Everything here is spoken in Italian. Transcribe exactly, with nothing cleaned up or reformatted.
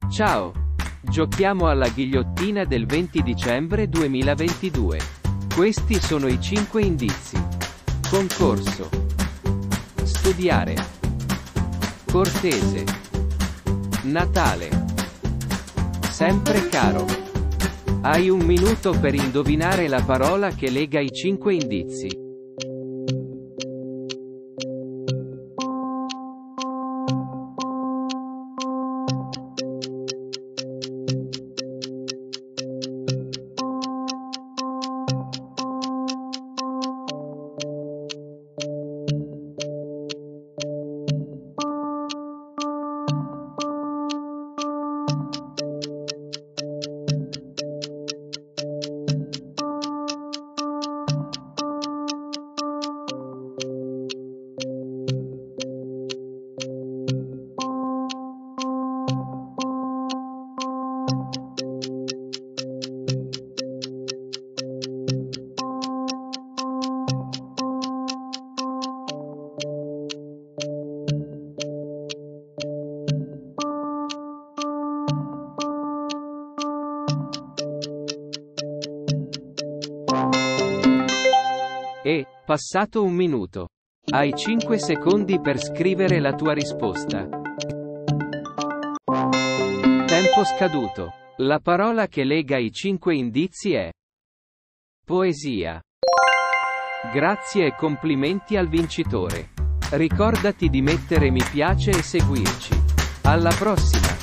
Ciao! Giochiamo alla ghigliottina del venti dicembre duemilaventidue. Questi sono i cinque indizi. Concorso. Studiare. Cortese. Natale. Sempre caro. Hai un minuto per indovinare la parola che lega i cinque indizi. E, passato un minuto. Hai cinque secondi per scrivere la tua risposta. Tempo scaduto. La parola che lega i cinque indizi è poesia. Grazie e complimenti al vincitore. Ricordati di mettere mi piace e seguirci. Alla prossima!